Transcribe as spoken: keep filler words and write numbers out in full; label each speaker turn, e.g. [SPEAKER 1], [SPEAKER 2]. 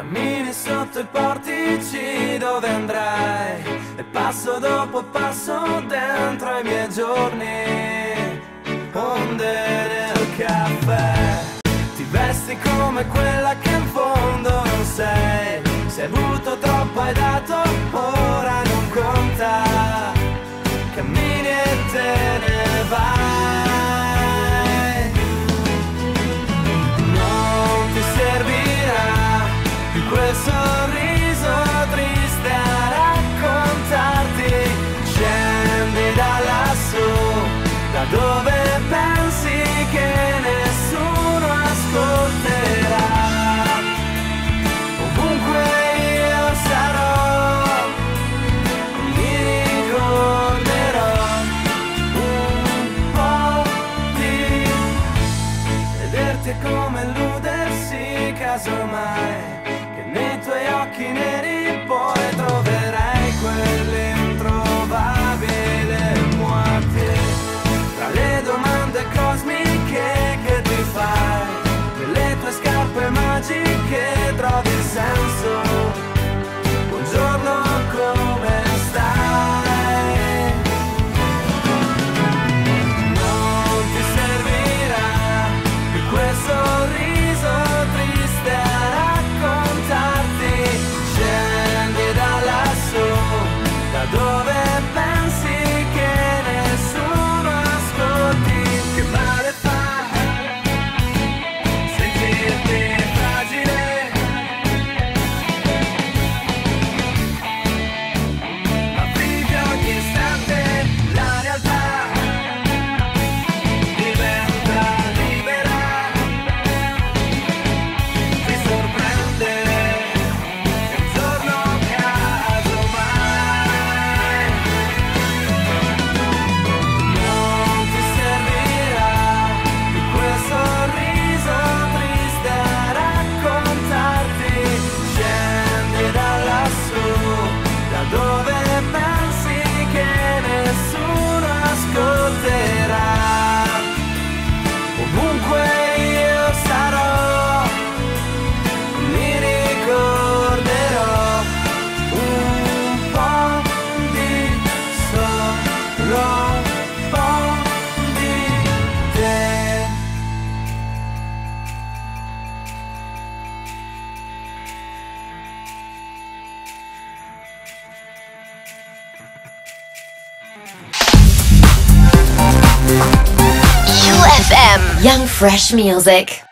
[SPEAKER 1] Cammini sotto i portici dove andrai, e passo dopo passo dentro ai miei giorni. Onde nel caffè, ti vesti come quella che in fondo non sei. Se hai avuto troppo hai dato, ora non conta. Cammini e te ne vai. Non ti servirà più quel sorriso triste a raccontarti. Scendi da lassù, da dove pensi che nessuno ascolterà. Ovunque io sarò, mi ricorderò un po' di vederti come illudersi, casomai, che nei tuoi occhi neri poi troverai quell'introvabile moitié. Tra le domande cosmiche che ti fai, nelle tue scarpe magiche trovi il senso. Buongiorno, come stai? Non ti servirà più quel sorriso triste a raccontarti. Scendi da lassù, da dove pensi che nessuno ascolti. Che male fa sentirti fragile, ma vivi ogni istante la realtà, diventa libera, ti sorprende che un giorno casomai non ti servirà più quel sorriso triste a raccontarti. Scendi da lassù, da dove pensi che nessuno ascolterà. Ovunque io sarò, mi ricorderò un po' di solo un po' di te.
[SPEAKER 2] U F M Young Fresh Music.